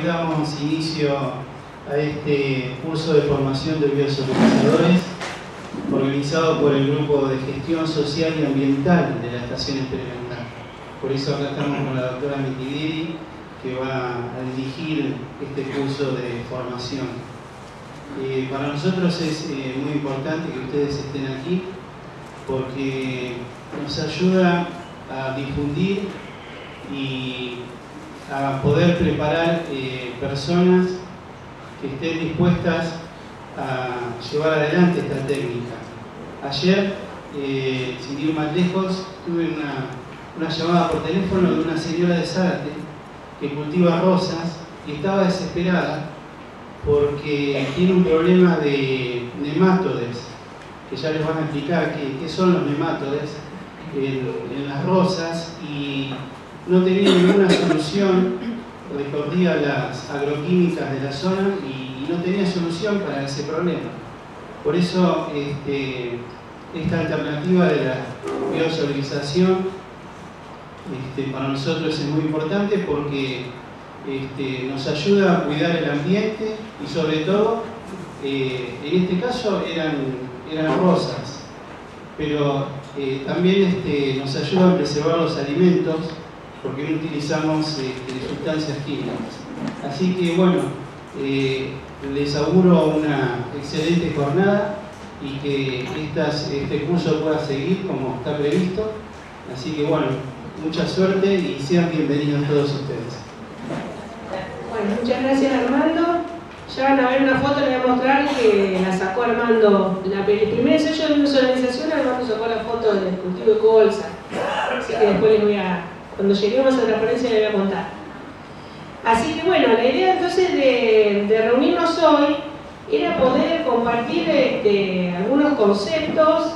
damos inicio a este curso de formación de biosonorizadores organizado por el Grupo de Gestión Social y Ambiental de la Estación Experimental. Por eso acá estamos con la doctora Mitidiri, que va a dirigir este curso de formación. Para nosotros es muy importante que ustedes estén aquí porque nos ayuda a difundir y a poder preparar personas que estén dispuestas a llevar adelante esta técnica. Ayer, sin ir más lejos, tuve una llamada por teléfono de una señora de Zárate que cultiva rosas y estaba desesperada porque tiene un problema de nemátodes, que ya les van a explicar qué son los nemátodes en las rosas, y no tenía ninguna solución, recorría las agroquímicas de la zona y no tenía solución para ese problema. Por eso esta alternativa de la biosolarización para nosotros es muy importante porque nos ayuda a cuidar el ambiente y sobre todo, en este caso eran rosas, pero también nos ayuda a preservar los alimentos porque no utilizamos sustancias químicas. Así que bueno, les auguro una excelente jornada y que este curso pueda seguir como está previsto. Así que bueno, mucha suerte y sean bienvenidos todos ustedes. Bueno, muchas gracias, Armando. Ya van a ver una foto, les voy a mostrar que la sacó Armando. El primer ensayo de visualización, Armando sacó la foto del cultivo de colza. Así que después les voy a, cuando lleguemos a la transparencia, les voy a contar. Así que bueno, la idea entonces de reunirnos hoy era poder compartir algunos conceptos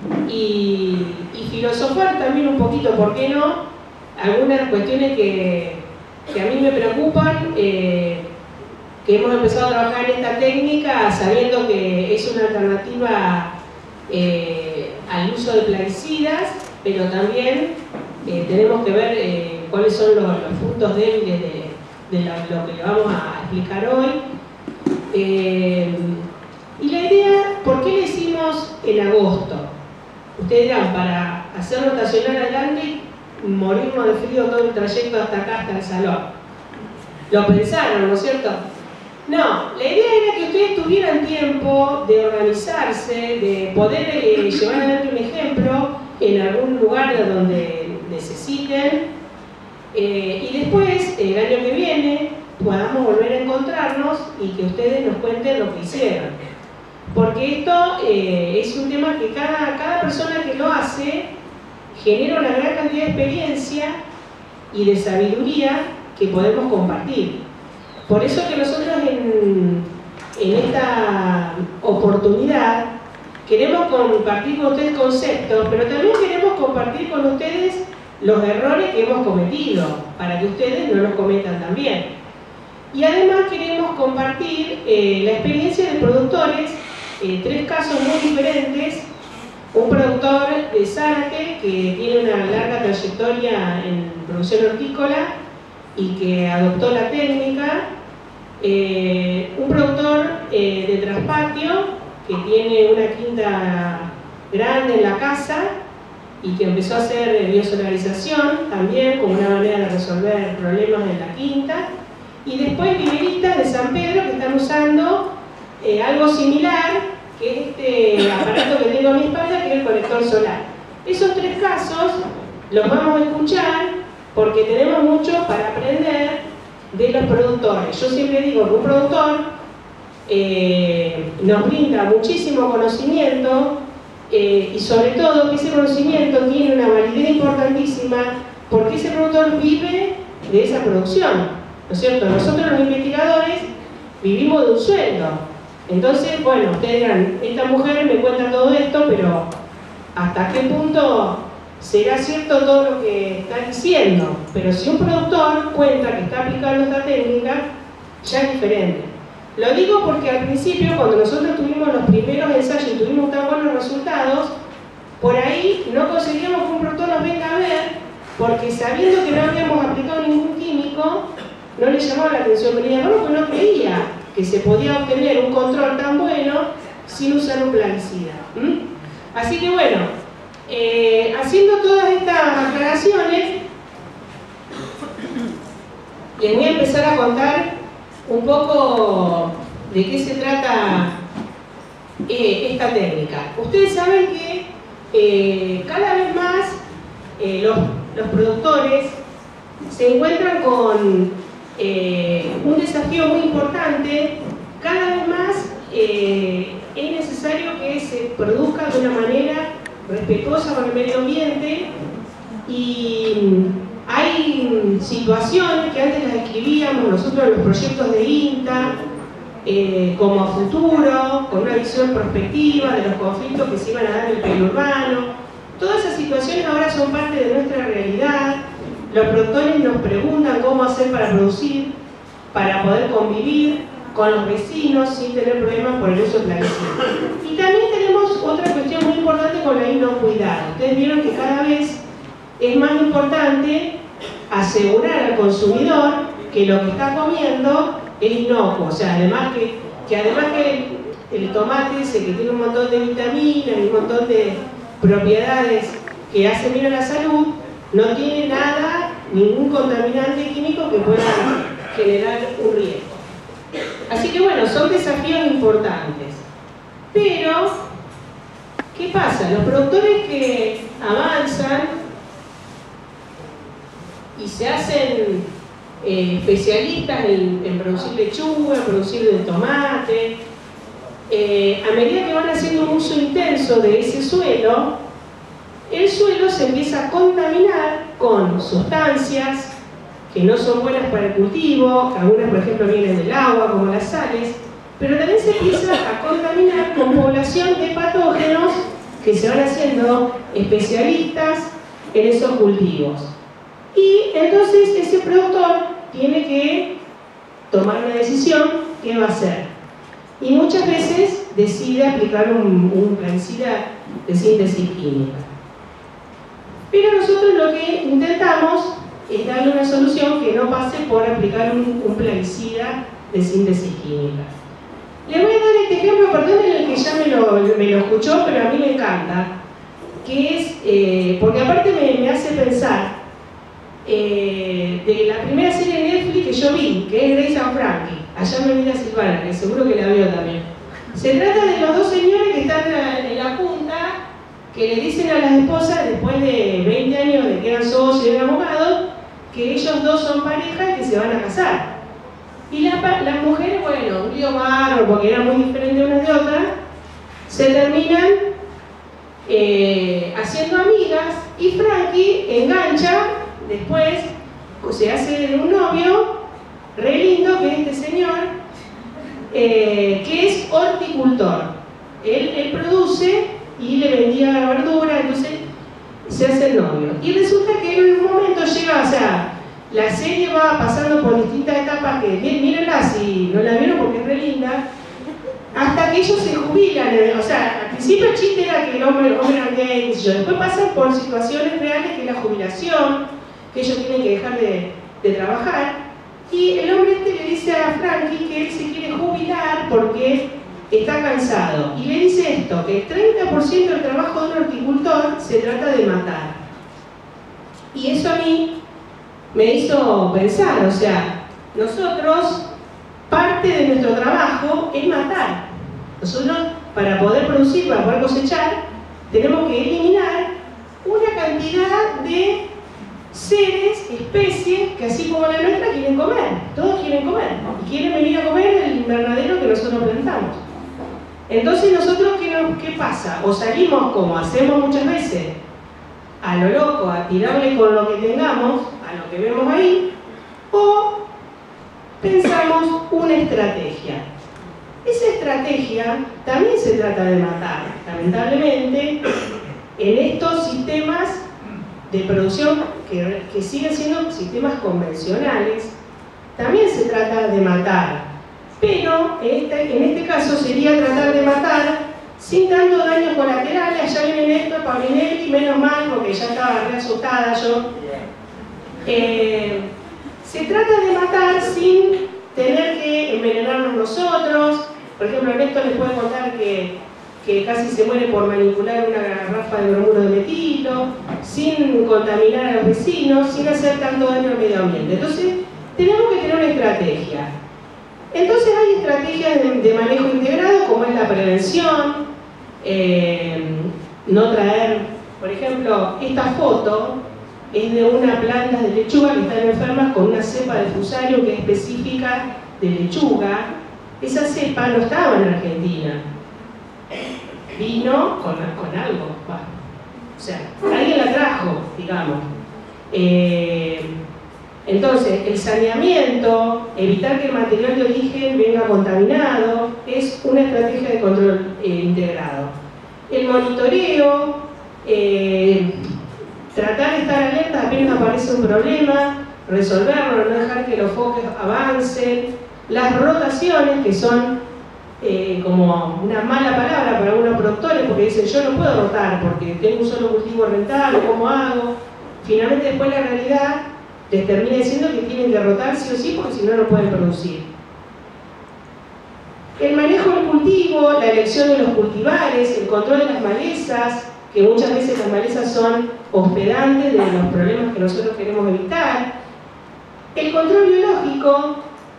y filosofar también un poquito, ¿por qué no? Algunas cuestiones que a mí me preocupan, que hemos empezado a trabajar en esta técnica sabiendo que es una alternativa al uso de plaguicidas, pero también tenemos que ver cuáles son los puntos débiles de lo que le vamos a explicar hoy. Y la idea, ¿por qué le hicimos en agosto? Ustedes dirán, para hacerlo estacionar adelante y morirnos de frío todo el trayecto hasta acá, hasta el salón. Lo pensaron, ¿no es cierto? No, la idea era que ustedes tuvieran tiempo de organizarse, de poder llevar adelante un ejemplo en algún lugar donde necesiten, y después, el año que viene, podamos volver a encontrarnos y que ustedes nos cuenten lo que hicieron. Porque esto es un tema que cada persona que lo hace genera una gran cantidad de experiencia y de sabiduría que podemos compartir. Por eso que nosotros en esta oportunidad queremos compartir con ustedes conceptos, pero también queremos compartir con ustedes los errores que hemos cometido, para que ustedes no los cometan también. Y además queremos compartir la experiencia de productores, tres casos muy diferentes. Un productor de Zárate que tiene una larga trayectoria en producción hortícola y que adoptó la técnica. Un productor de traspatio que tiene una quinta grande en la casa y que empezó a hacer biosolarización también como una manera de resolver problemas en la quinta. Y después viveristas de San Pedro que están usando algo similar, que es este aparato que tengo a mi espalda, que es el colector solar. Esos tres casos los vamos a escuchar porque tenemos mucho para aprender de los productores. Yo siempre digo que un productor nos brinda muchísimo conocimiento y sobre todo que ese conocimiento tiene una validez importantísima porque ese productor vive de esa producción, ¿no es cierto? Nosotros los investigadores vivimos de un sueldo. Entonces, bueno, ustedes dirán, esta mujer me cuenta todo esto, pero ¿hasta qué punto será cierto todo lo que está diciendo? Pero si un productor cuenta que está aplicando esta técnica, ya es diferente. Lo digo porque al principio, cuando nosotros tuvimos los primeros ensayos y tuvimos tan buenos resultados, por ahí no conseguíamos que un productor nos venga a ver, porque sabiendo que no habíamos aplicado ningún químico, no le llamaba la atención venir a porque no creía que se podía obtener un control tan bueno sin usar un plaguicida. Así que bueno, haciendo todas estas aclaraciones, les voy a empezar a contar un poco de qué se trata esta técnica. Ustedes saben que cada vez más los productores se encuentran con un desafío muy importante. Cada vez más es necesario que se produzca de una manera respetuosa con el medio ambiente, y hay situaciones que antes las escribíamos nosotros en los proyectos de INTA como a futuro, con una visión prospectiva de los conflictos que se iban a dar en el periurbano. Todas esas situaciones ahora son parte de nuestra realidad. Los productores nos preguntan cómo hacer para producir, para poder convivir con los vecinos sin tener problemas por el uso de plaguicidas. Y también tenemos otra cuestión muy importante con la inocuidad. Ustedes vieron que cada vez es más importante asegurar al consumidor que lo que está comiendo es inocuo. O sea, además que el tomate ese que tiene un montón de vitaminas y un montón de propiedades que hacen bien a la salud, no tiene nada, ningún contaminante químico que pueda generar un riesgo. Así que bueno, son desafíos importantes. Pero, ¿qué pasa? Los productores que avanzan y se hacen especialistas en producir lechuga, en producir tomate, a medida que van haciendo un uso intenso de ese suelo, el suelo se empieza a contaminar con sustancias que no son buenas para el cultivo, que algunas por ejemplo vienen del agua, como las sales, pero también se empieza a contaminar con población de patógenos que se van haciendo especialistas en esos cultivos. Y entonces ese productor tiene que tomar una decisión, ¿qué va a hacer? Y muchas veces decide aplicar un plaguicida de síntesis química. Pero nosotros lo que intentamos es darle una solución que no pase por aplicar un plaguicida de síntesis química. Le voy a dar este ejemplo, perdonen el que ya me lo escuchó, pero a mí me encanta, que es, porque aparte me hace pensar de la primera serie de Netflix que yo vi, que es Grace and Frankie, allá me viene a Silvana, que seguro que la vio también. Se trata de los dos señores que están en la junta, que le dicen a las esposas, después de 20 años de que eran socios y eran abogados, que ellos dos son pareja y que se van a casar. Y las mujeres, bueno, un lío bárbaro, porque eran muy diferentes unas de otras, se terminan haciendo amigas, y Frankie engancha, después se hace un novio re lindo, que es este señor, que es horticultor. Él produce y le vendía la verdura, entonces se hace el novio. Y resulta que él en un momento llega, o sea, la serie va pasando por distintas etapas que, mírenla si no la vieron porque es re linda, hasta que ellos se jubilan. O sea, al principio el chiste era que el hombre era gay, qué sé yo. Después pasan por situaciones reales, que es la jubilación, que ellos tienen que dejar de trabajar. Y el hombre le dice a Frankie que él se quiere jubilar porque está cansado. Y le dice esto, que el 30% del trabajo de un horticultor se trata de matar. Y eso a mí me hizo pensar, o sea, nosotros, parte de nuestro trabajo es matar. Nosotros, para poder producir, para poder cosechar, tenemos que eliminar una cantidad de seres, especies, que así como la nuestra quieren comer. Todos quieren comer. Y quieren venir a comer el invernadero que nosotros plantamos. Entonces nosotros, ¿qué pasa? O salimos, como hacemos muchas veces, a lo loco, a tirarle con lo que tengamos, a lo que vemos ahí, o pensamos una estrategia. Esa estrategia también se trata de matar. Lamentablemente, en estos sistemas de producción que siguen siendo sistemas convencionales, también se trata de matar. Pero en este caso sería tratar de matar sin tanto daño colateral. Allá viene Néstor Paulinelli, menos mal, porque ya estaba re asustada yo. Se trata de matar sin tener que envenenarnos nosotros. Por ejemplo, Ernesto les puede contar que casi se muere por manipular una garrafa de bromuro de metilo, sin contaminar a los vecinos, sin hacer tanto daño al medio ambiente. Entonces, tenemos que tener una estrategia. Entonces hay estrategias de manejo integrado, como es la prevención, no traer, por ejemplo, esta foto es de una planta de lechuga que están enfermas con una cepa de Fusarium que es específica de lechuga. Esa cepa no estaba en Argentina, vino con algo, o sea, alguien la trajo, digamos. Entonces, el saneamiento, evitar que el material de origen venga contaminado, es una estrategia de control integrado. El monitoreo, tratar de estar alerta apenas aparece un problema, resolverlo, no dejar que los focos avancen. Las rotaciones, que son como una mala palabra para algunos productores, porque dicen yo no puedo rotar porque tengo un solo cultivo rentable, ¿cómo hago? Finalmente después la realidad les termina diciendo que tienen que rotar sí o sí porque si no, no pueden producir. El manejo del cultivo, la elección de los cultivares, el control de las malezas, que muchas veces las malezas son hospedantes de los problemas que nosotros queremos evitar. El control biológico,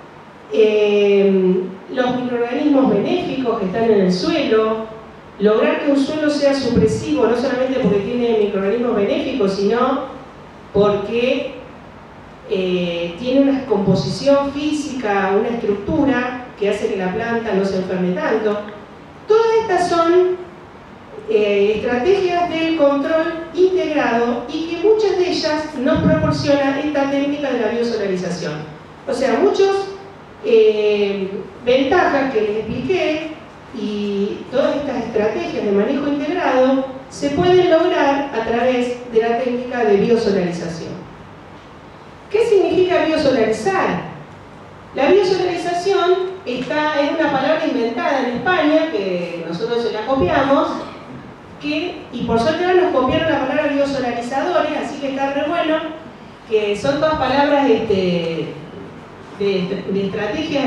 los microorganismos benéficos que están en el suelo, lograr que un suelo sea supresivo, no solamente porque tiene microorganismos benéficos, sino porque tiene una composición física, una estructura que hace que la planta no se enferme tanto. Todas estas son estrategias del control integrado y que muchas de ellas nos proporcionan esta técnica de la biosolarización. O sea, muchas ventajas que les expliqué y todas estas estrategias de manejo integrado se pueden lograr a través de la técnica de biosolarización. ¿Qué significa biosolarizar? La biosolarización es una palabra inventada en España, que nosotros se la copiamos, y por suerte ahora nos copiaron la palabra biosolarizadores, así que está re bueno, que son todas palabras de estrategias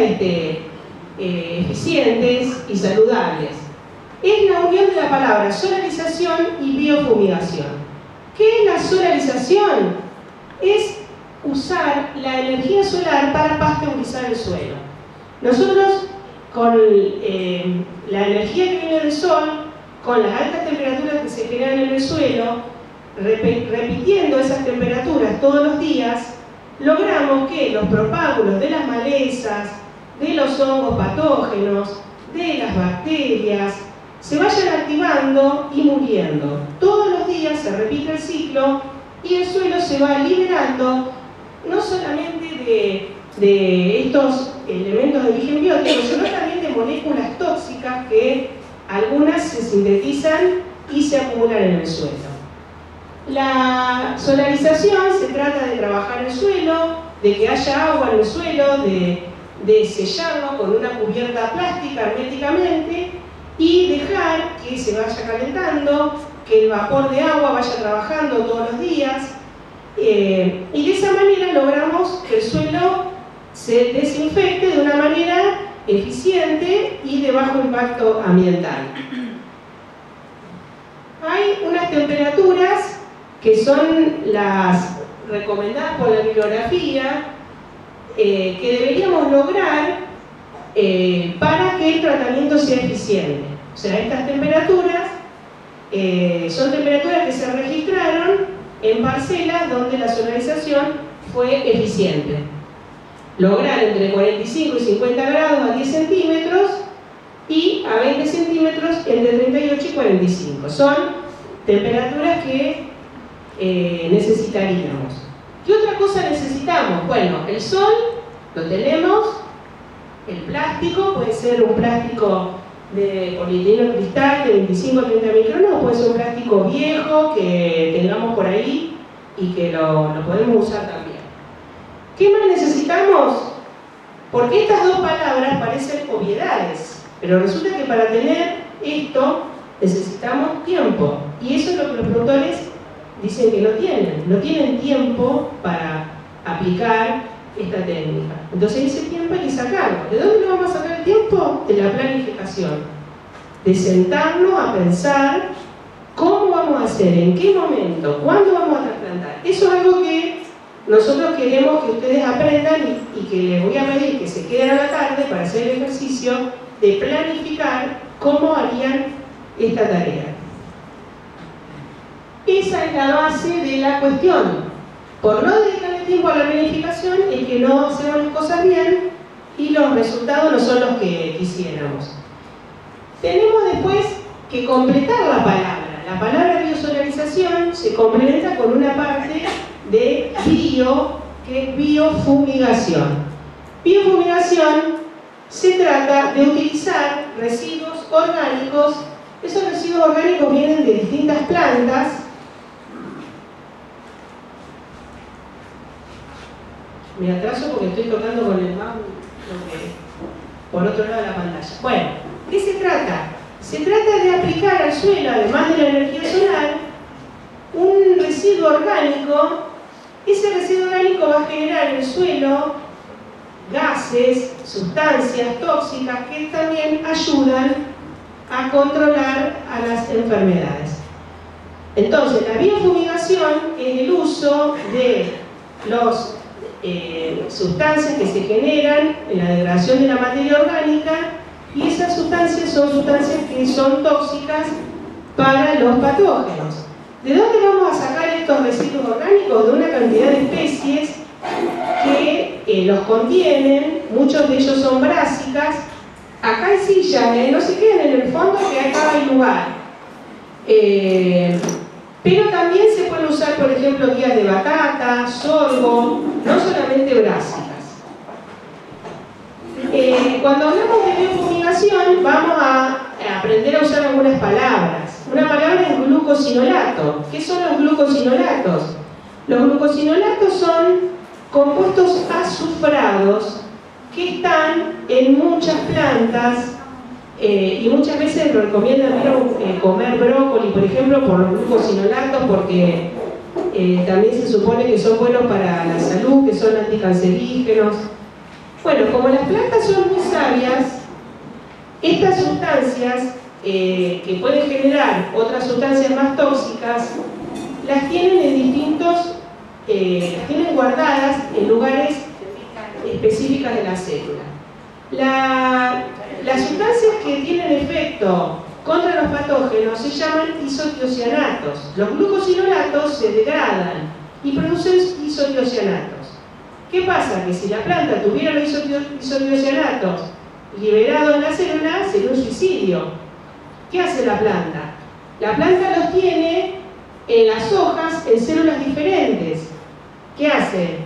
eficientes y saludables. Es la unión de la palabra solarización y biofumigación. ¿Qué es la solarización? Es usar la energía solar para pasteurizar el suelo. Nosotros, con la energía que viene del sol, con las altas temperaturas que se generan en el suelo, repitiendo esas temperaturas todos los días, logramos que los propágulos de las malezas, de los hongos patógenos, de las bacterias, se vayan activando y muriendo. Todos los días se repite el ciclo y el suelo se va liberando no solamente de estos elementos de origen biótico, sino también de moléculas tóxicas que algunas se sintetizan y se acumulan en el suelo. La solarización se trata de trabajar el suelo, de que haya agua en el suelo, de sellarlo con una cubierta plástica herméticamente y dejar que se vaya calentando, que el vapor de agua vaya trabajando todos los días. Y de esa manera logramos que el suelo se desinfecte de una manera eficiente y de bajo impacto ambiental. Hay unas temperaturas que son las recomendadas por la bibliografía que deberíamos lograr para que el tratamiento sea eficiente. O sea, estas temperaturas son temperaturas que se registraron en parcelas donde la solarización fue eficiente. Lograr entre 45 y 50 grados a 10 centímetros y a 20 centímetros entre 38 y 45. Son temperaturas que necesitaríamos. ¿Qué otra cosa necesitamos? Bueno, el sol lo tenemos, el plástico puede ser un plástico de polietileno cristal de 25 a 30 micrones, o puede ser un plástico viejo que tengamos por ahí y que lo podemos usar también. ¿Qué más necesitamos? Porque estas dos palabras parecen obviedades, pero resulta que para tener esto necesitamos tiempo, y eso es lo que los productores dicen que no tienen tiempo para aplicar esta técnica. Entonces ese tiempo hay que sacarlo. ¿De dónde lo vamos a sacar el tiempo? De la planificación. De sentarnos a pensar cómo vamos a hacer, en qué momento, cuándo vamos a trasplantar. Eso es algo que nosotros queremos que ustedes aprendan y que les voy a pedir que se queden a la tarde para hacer el ejercicio de planificar cómo harían esta tarea. Esa es la base de la cuestión. Por no dedicarle tiempo a la planificación es que no hacemos las cosas bien y los resultados no son los que quisiéramos. Tenemos después que completar la palabra. La palabra biosolarización se complementa con una parte de bio, que es biofumigación. Biofumigación se trata de utilizar residuos orgánicos. Esos residuos orgánicos vienen de distintas plantas. Me atraso porque estoy tocando con el mouse por otro lado de la pantalla. Bueno, ¿qué se trata? Se trata de aplicar al suelo, además de la energía solar, un residuo orgánico. Ese residuo orgánico va a generar en el suelo gases, sustancias tóxicas que también ayudan a controlar a las enfermedades. Entonces, la biofumigación es el uso de las sustancias que se generan en la degradación de la materia orgánica, y esas sustancias son sustancias que son tóxicas para los patógenos. ¿De dónde vamos a sacar estos residuos orgánicos? De una cantidad de especies que los contienen. Muchos de ellos son brásicas. Acá hay sillas, no se queden en el fondo, que acá hay lugar. Pero también se pueden usar, por ejemplo, guías de batata, sorgo, no solamente brásicas. Cuando hablamos de biofumigación, vamos a aprender a usar algunas palabras. Una palabra es glucosinolato. ¿Qué son los glucosinolatos? Los glucosinolatos son compuestos azufrados que están en muchas plantas y muchas veces recomiendan comer brócoli, por ejemplo, por los glucosinolatos, porque también se supone que son buenos para la salud, que son anticancerígenos. Bueno, como las plantas son muy sabias, estas sustancias que pueden generar otras sustancias más tóxicas, las tienen en distintos, las tienen guardadas en lugares específicos de la célula. Las sustancias que tienen efecto contra los patógenos se llaman isotiocianatos. Los glucosinolatos se degradan y producen isotiocianatos. ¿Qué pasa? Que si la planta tuviera los isotiocianatos liberados en la célula, sería un suicidio. ¿Qué hace la planta? La planta los tiene en las hojas en células diferentes. ¿Qué hace?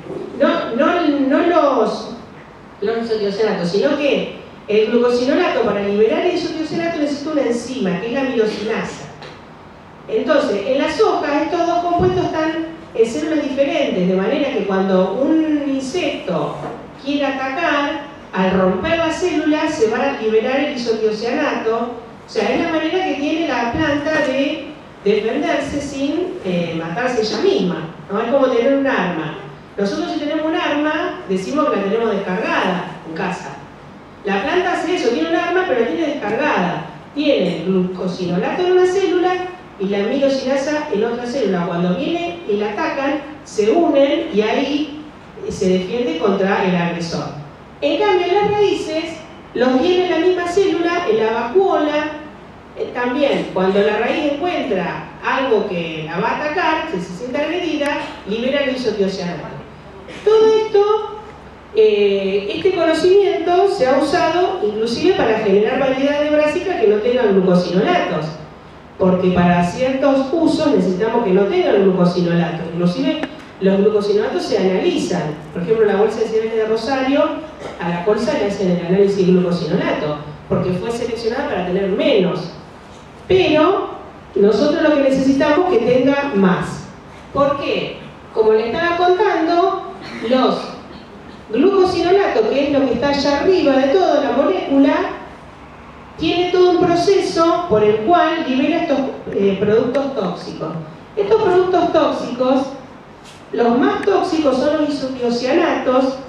No los isotiocianatos, sino que el glucosinolato, para liberar el isotiocianato, necesita una enzima, que es la mirosinasa. Entonces, en las hojas estos dos compuestos están en células diferentes, de manera que cuando un insecto quiere atacar, al romper la célula se va a liberar el isotiocianato. O sea, es la manera que tiene la planta de defenderse sin matarse ella misma. No es como tener un arma. Nosotros, si tenemos un arma, decimos que la tenemos descargada en casa. La planta hace eso, tiene un arma pero la tiene descargada. Tiene el glucosinolato en una célula y la mirosinasa en otra célula. Cuando viene y la atacan, se unen y ahí se defiende contra el agresor. En cambio, en las raíces los tiene en la misma célula, en la vacuola. También, cuando la raíz encuentra algo que la va a atacar, si se siente agredida, libera el isotiocianato. Todo esto, este conocimiento se ha usado inclusive para generar variedades brásicas que no tengan glucosinolatos, porque para ciertos usos necesitamos que no tengan glucosinolatos. Inclusive los glucosinolatos se analizan. Por ejemplo, la bolsa de cereales de Rosario, a la colza le hacen el análisis de glucosinolato, porque fue seleccionada para tener menos. Pero nosotros lo que necesitamos es que tenga más. ¿Por qué? Como le estaba contando, los glucosinolatos, que es lo que está allá arriba de toda la molécula, tiene todo un proceso por el cual libera estos productos tóxicos. Estos productos tóxicos, los más tóxicos son los isotiocianatos,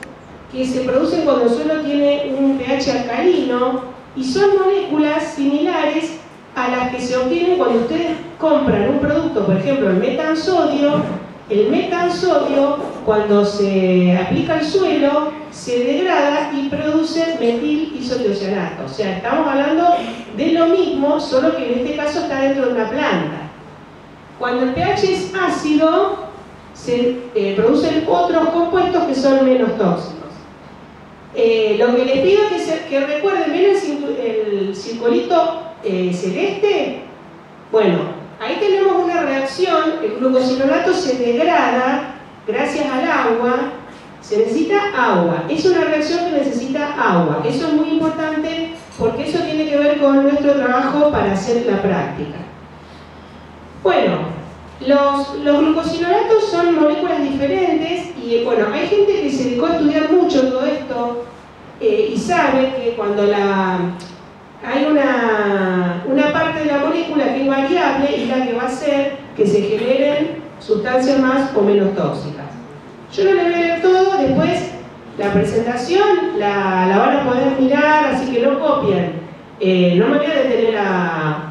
que se producen cuando el suelo tiene un pH alcalino y son moléculas similares a las que se obtienen cuando ustedes compran un producto, por ejemplo el metansodio. El metansodio, cuando se aplica al suelo, se degrada y produce metil isotiocianato. O sea, estamos hablando de lo mismo, solo que en este caso está dentro de una planta. Cuando el pH es ácido, se producen otros compuestos que son menos tóxicos. Lo que les pido es que recuerden, ¿ven el circulito celeste? Bueno, ahí tenemos una reacción, el glucosinolato se degrada gracias al agua, se necesita agua, es una reacción que necesita agua, eso es muy importante porque eso tiene que ver con nuestro trabajo para hacer la práctica. Bueno, los glucosinolatos son moléculas diferentes y bueno, hay gente que se dedicó a estudiar mucho todo esto y sabe que cuando hay una parte de la molécula que es variable y la que va a hacer que se generen sustancias más o menos tóxicas. Yo no les voy a leer todo, después la presentación la van a poder mirar, así que no copien. No me voy a detener a